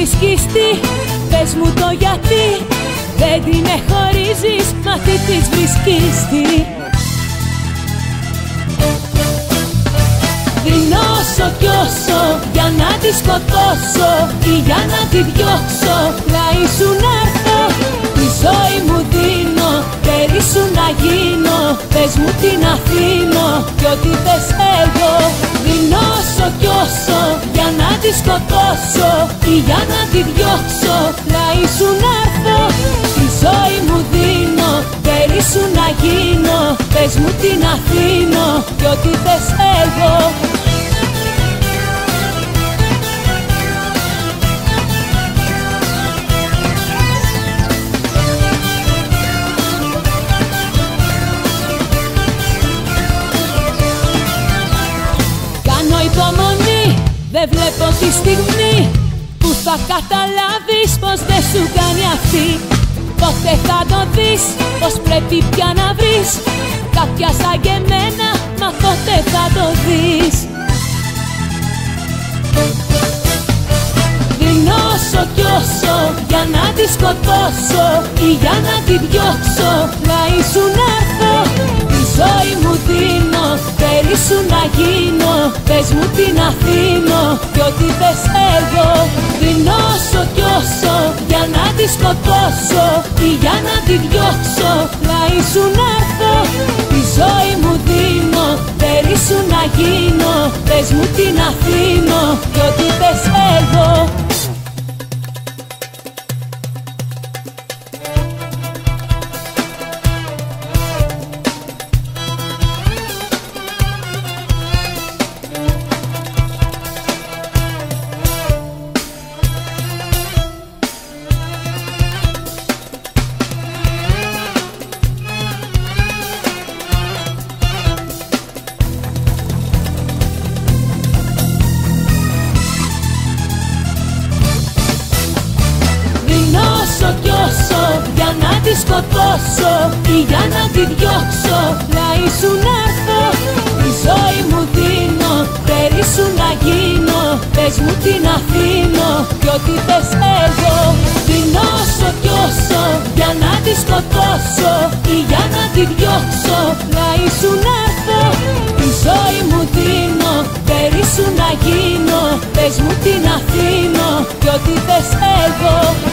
βρίσκεις τι, πες μου το γιατί. Δεν την εχωρίζεις, μα τι της βρίσκεις τι. Δίνω όσο κι όσο για να τη σκοτώσω ή για να τη διώξω. Πλάι σου να έρθω, τη ζωή μου δίνω, περί σου να γίνω. Πες μου την αφήνω κι ό,τι θες εγώ. Δίνω όσο κι όσο για να τη σκοτώσω ή για να τη διώξω. Πλάι σου να έρθω, τη ζωή μου δίνω, περί σου να γίνω. Πες μου την αφήνω κι ό,τι θες εγώ. Δεν βλέπω τη στιγμή που θα καταλάβεις πως δεν σου κάνει αυτή. Πότε θα το δεις πως πρέπει πια να βρεις κάποια σαν και εμένα, μα πότε θα το δεις. Δίνω όσο κι όσο για να τη σκοτώσω ή για να τη διώξω. Πλάι σου να έρθω, τη ζωή μου δίνω, περί σου να γίνω. Πες μου την αφήνω κι ό,τι θες εγώ. Δίνω όσο κι όσο για να τη σκοτώσω ή για να τη διώξω. Πλάι σου να έρθω, τη ζωή μου δίνω, περί σου να γίνω. Πες μου την αφήνω κι ό,τι θες εγώ. Για να τη σκοτώσω ή για να τη διώξω. Πλάι σου να έρθω, τη ζωή μου δίνω, περί σου να γίνω. Πες μου την αφήνω κι ό,τι θες εγώ. Δίνω όσο κι όσο για να τη σκοτώσω ή για να τη διώξω. Πλάι σου να έρθω, τη ζωή μου δίνω, περί σου να γίνω. Πες μου την αφήνω κι ό,τι θες εγώ.